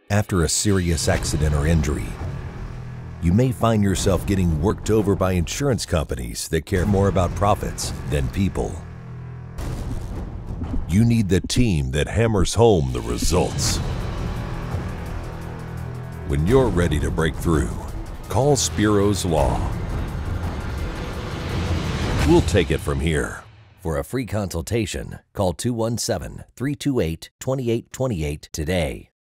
After a serious accident or injury, you may find yourself getting worked over by insurance companies that care more about profits than people. You need the team that hammers home the results. When you're ready to break through, call Spiros Law. We'll take it from here. For a free consultation, call 217-328-2828 today.